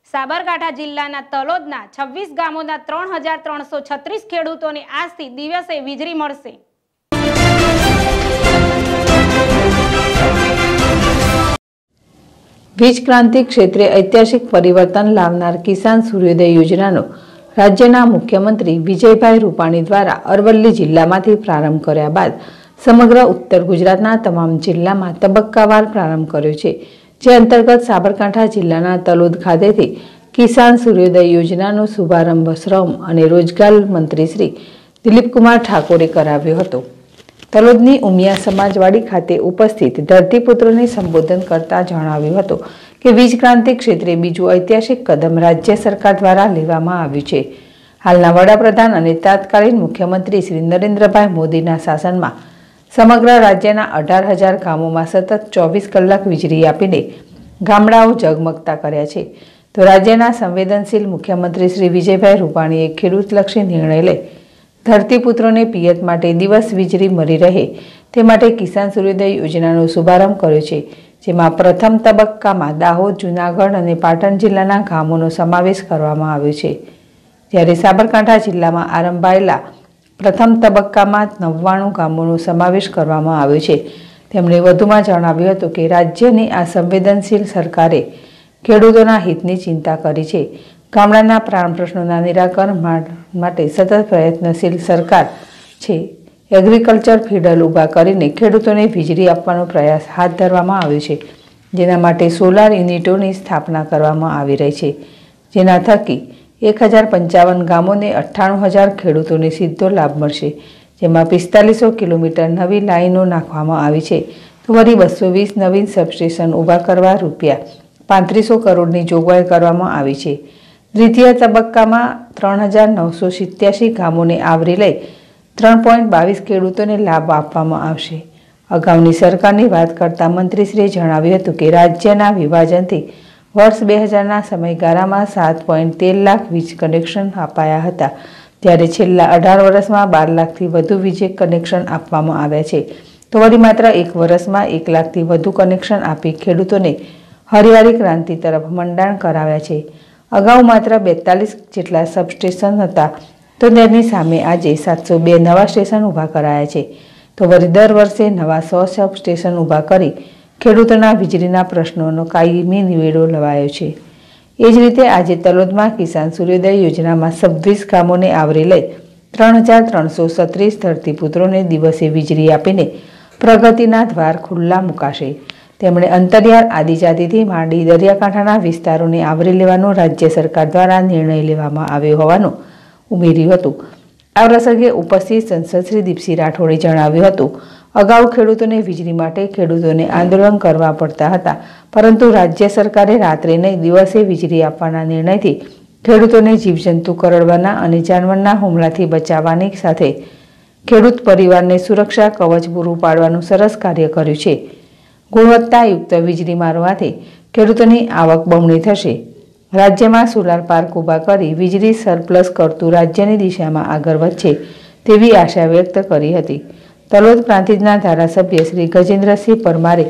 સાબરકાંઠા જિલ્લાના તલોદના 26 ગામોના 3336 ખેડૂતોને આજથી દિવસે વીજળી મળશે। વીજ ક્રાંતિ ક્ષેત્રે ઐતિહાસિક પરિવર્તન લાવનાર કિસાન સૂર્યોદય યોજનાનો રાજ્યના મુખ્યમંત્રી વિજયભાઈ રૂપાણી દ્વારા અરવલ્લી જિલ્લામાંથી પ્રારંભ કર્યા બાદ સમગ્ર ઉત્તર ગુજરાતના તમામ જિલ્લામાં તબક્કાવાર પ્રારંભ કર્યો છે। જે અંતર્ગત સાબરકાંઠા જિલ્લાના તલોદ ખાતેથી કિસાન સૂર્યોદય યોજનાનો શુભારંભ શ્રમ અને રોજગાર મંત્રી શ્રી દિલીપકુમાર ઠાકોરે કરાવ્યો હતો। તલોદની ઉમિયા સમાજવાડી ખાતે ઉપસ્થિત ધરતીપુત્રોને સંબોધન કરતા જણાવ્યું હતું કે વીજ ક્રાંતિ ક્ષેત્રે બીજું ઐતિહાસિક કદમ રાજ્ય સરકાર દ્વારા લેવામાં આવ્યું છે। હાલના વડાપ્રધાન અને તાત્કાલિન મુખ્યમંત્રી શ્રી નરેન્દ્રભાઈ મોદીના શાસનમાં સમગ્ર રાજ્યના 18,000 ગામોમાં સતત 24 કલાક વીજળી આપીને ગામડાઓ ઝગમગતા કર્યા છે। તો રાજ્યના સંવેદનશીલ મુખ્યમંત્રી શ્રી વિજયભાઈ રૂપાણીએ ખેડૂતલક્ષી નિર્ણય લઈ ધરતીપુત્રોને પિયત માટે દિવસ વીજળી મળી રહે તે માટે કિસાન સૂર્યોદય યોજનાનો શુભારંભ કર્યો છે। જેમાં પ્રથમ તબક્કામાં દાહોદ, જૂનાગઢ અને પાટણ જિલ્લાના ગામોનો સમાવેશ કરવામાં આવ્યો છે। જ્યારે સાબરકાંઠા જિલ્લામાં આરંભાયેલા પ્રથમ તબક્કામાં 99 ગામોનો સમાવેશ કરવામાં આવ્યો છે। તેમણે વધુમાં જણાવ્યું હતું કે રાજ્યની આ સંવેદનશીલ સરકારે ખેડૂતોના હિતની ચિંતા કરી છે। ગામડાના પ્રાણ પ્રશ્નોના નિરાકરણ માટે સતત પ્રયત્નશીલ સરકાર છે। એગ્રીકલ્ચર ફીડર ઊભા કરીને ખેડૂતોને વીજળી આપવાનો પ્રયાસ હાથ ધરવામાં આવ્યો છે, જેના માટે સોલાર યુનિટોની સ્થાપના કરવામાં આવી રહી છે, જેના થકી 1055 ગામોને 98,000 ખેડૂતોને સીધો લાભ મળશે। જેમાં 4500 કિલોમીટર નવી લાઈનો નાખવામાં આવી છે, તો વળી 220 નવીન સબસ્ટેશન ઊભા કરવા ₹3500 કરોડની જોગવાઈ કરવામાં આવી છે। દ્વિતીય તબક્કામાં 3,987 ગામોને આવરી લઈ 3.22 ખેડૂતોને લાભ આપવામાં આવશે। અગાઉની સરકારની વાત કરતા મંત્રીશ્રીએ જણાવ્યું હતું કે રાજ્યના વિભાજનથી વર્ષ 2000ના સમયગાળામાં 7.13 લાખ વીજ કનેક્શન અપાયા હતા, ત્યારે છેલ્લા 18 વર્ષમાં 12 લાખથી વધુ વીજ કનેક્શન આપવામાં આવ્યા છે। તો વળી માત્ર એક વર્ષમાં 1 લાખથી વધુ કનેક્શન આપી ખેડૂતોને હરિયાળી ક્રાંતિ તરફ મંડાણ કરાવ્યા છે। અગાઉ માત્ર 42 જેટલા સબસ્ટેશન હતા, તો તેની સામે આજે 702 નવા સ્ટેશન ઊભા કરાયા છે। તો વળી દર વર્ષે નવા 100 સબસ્ટેશન ઊભા કરી ખેડૂતોના વીજળીના પ્રશ્નોનો કાયમી નિવેડો લવાયો છે। એ જ રીતે આજે તલોદમાં કિસાન સૂર્યોદય યોજનામાં 26 ગામોને આવરી લઈ 3,336 ધરતીપુત્રોને દિવસે વીજળી આપીને પ્રગતિના દ્વાર ખુલ્લા મુકાશે। તેમણે અંતરિયાળ આદિજાતિથી માંડી દરિયાકાંઠાના વિસ્તારોને આવરી લેવાનો રાજ્ય સરકાર દ્વારા નિર્ણય લેવામાં આવ્યો હોવાનું ઉમેર્યું હતું। આ પ્રસંગે ઉપસ્થિત સંસદ શ્રી દીપસિંહ રાઠોડે જણાવ્યું હતું, અગાઉ ખેડૂતોને વીજળી માટે ખેડૂતોને આંદોલન કરવા પડતા હતા, પરંતુ રાજ્ય સરકારે રાત્રે નહીં દિવસે વીજળી આપવાના નિર્ણયથી ખેડૂતોને જીવજંતુ કરડવાના અને જાનવરના હુમલાથી બચાવવાની સાથે ખેડૂત પરિવારને સુરક્ષા કવચ પૂરું પાડવાનું સરસ કાર્ય કર્યું છે। ગુણવત્તાયુક્ત વીજળી મારવાથી ખેડૂતોની આવક બમણી થશે। રાજ્યમાં સોલાર પાર્ક ઊભા કરી વીજળી સરપ્લસ કરતું રાજ્યની દિશામાં આગળ વધશે તેવી આશા વ્યક્ત કરી હતી। તલોદ પ્રાંતિજના ધારાસભ્ય શ્રી ગજેન્દ્રસિંહ પરમારે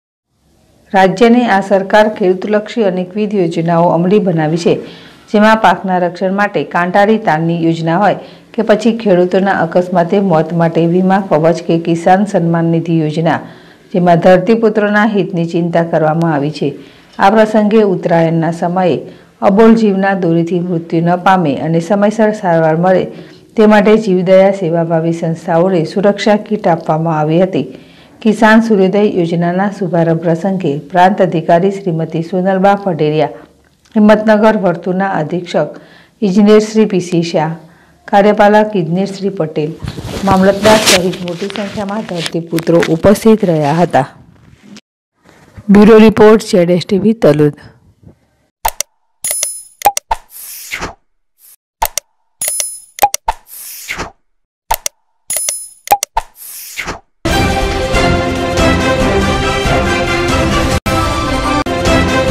રાજ્યની આ સરકાર ખેડૂતલક્ષી અનેકવિધ યોજનાઓ અમલી બનાવી છે, જેમાં પાકના રક્ષણ માટે કાંટાળી તારની યોજના હોય કે પછી ખેડૂતોના અકસ્માતે મોત માટે વીમા કવચ કે કિસાન સન્માન નિધિ યોજના, જેમાં ધરતીપુત્રોના હિતની ચિંતા કરવામાં આવી છે। આ પ્રસંગે ઉત્તરાયણના સમયે અબોલ જીવના દોરીથી મૃત્યુ ન પામે અને સમયસર સારવાર મળે તે માટે જીવદયા સેવાભાવી સંસ્થાઓને સુરક્ષા કીટ આપવામાં આવી હતી। કિસાન સૂર્યોદય યોજનાના શુભારંભ પ્રસંગે પ્રાંત અધિકારી શ્રીમતી સોનલબા પટેરિયા, હિંમતનગર વર્તુળના અધિક્ષક ઇજનેર શ્રી પીસી શાહ, કાર્યપાલક ઇજનેર શ્રી પટેલ, મામલતદાર સહિત મોટી સંખ્યામાં ધરતીપુત્રો ઉપસ્થિત રહ્યા હતા। Bureau report ZSTV Talod.